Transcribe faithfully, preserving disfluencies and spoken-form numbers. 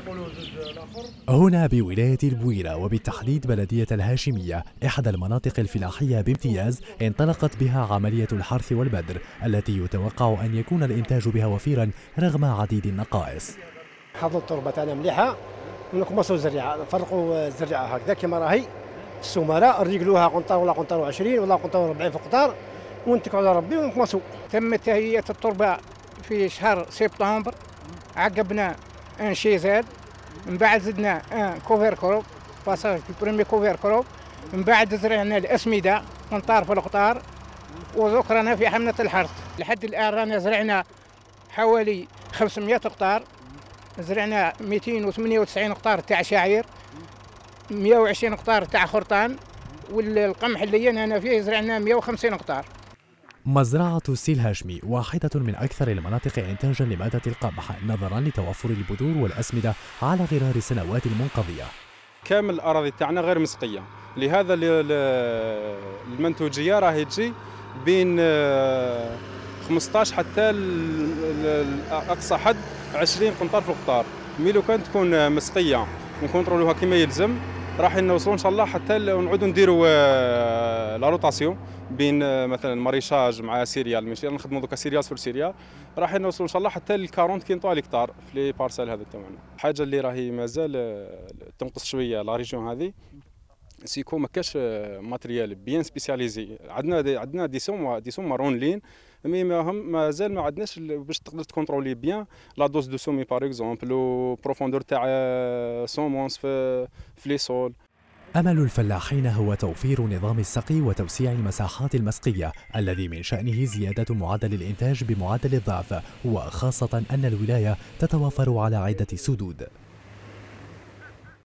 هنا بولاية البويرة وبالتحديد بلدية الهاشمية، إحدى المناطق الفلاحية بامتياز انطلقت بها عملية الحرث والبذر التي يتوقع أن يكون الإنتاج بها وفيرا رغم عديد النقائص. حفظوا التربة تاعنا مليحة ونكمسوا الزريعة، نفرقوا الزريعة هكذا كما راهي السمراء، نريقلوها قنطار ولا قنطار وعشرين ولا قنطار وأربعين في القطار ونتكلوا على ربي ونكمسوا. تم تهيئة التربة في شهر سبتمبر، عقبنا ان شيزاد، من بعد زدنا ان كوفير كروب باساج البريمي كوفير كروب، من بعد زرعنا الاسمده قنطار في القطار وذكرنا في حمله الحرث. لحد الان رانا زرعنا حوالي خمسمائة هكتار، زرعنا مئتين وثمانية وتسعين هكتار تاع شعير، مئة وعشرين هكتار تاع خرطان، والقمح اللي انا فيه زرعنا مئة وخمسين هكتار. مزرعة السي الهاشمي واحدة من أكثر المناطق إنتاجا لمادة القمح نظرا لتوفر البذور والأسمدة على غرار السنوات المنقضية. كامل الأراضي تاعنا غير مسقية، لهذا المنتوجية راهي تجي بين خمسطاش حتى أقصى حد عشرين قنطار في القطار. مي لو كانت تكون مسقية ونكونترولوها كما يلزم راح نوصلوا ان شاء الله حتى نعودوا نديروا لا روتاسيون بين مثلا ماريشاج مع سيريال، ماشي نخدموا دوكا سيريال في سيريال، راح نوصلوا ان شاء الله حتى ل أربعين كينطو هكتار في لي بارسال هذا تاعنا. الحاجه اللي راهي مازال تنقص شويه لا ريجيون هذه سيكون ما كاش ماتريال بيان سبيسياليزي. عندنا عندنا دي سوم دي سوم مارون لين، مي مازال ما عندناش باش تقدر تكونترولي بيان لا دوز دو سومي باغ اكزومبل و بروفوندور تاع سومونس في في لي سول. أمل الفلاحين هو توفير نظام السقي وتوسيع المساحات المسقية الذي من شأنه زيادة معدل الإنتاج بمعدل الضعف، وخاصة أن الولاية تتوافر على عدة سدود.